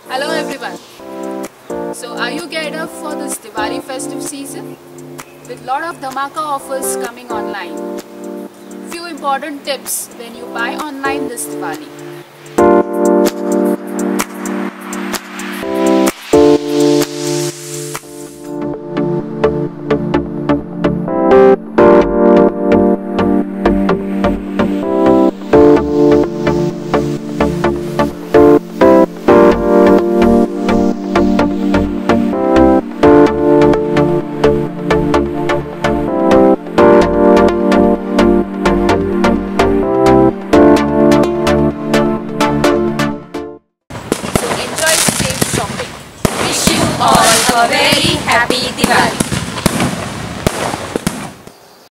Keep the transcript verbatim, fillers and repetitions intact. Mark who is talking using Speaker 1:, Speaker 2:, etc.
Speaker 1: Hello everyone. So are you geared up for this Diwali festive season? With lot of dhamaka offers coming online. Few important tips when you buy online this Diwali.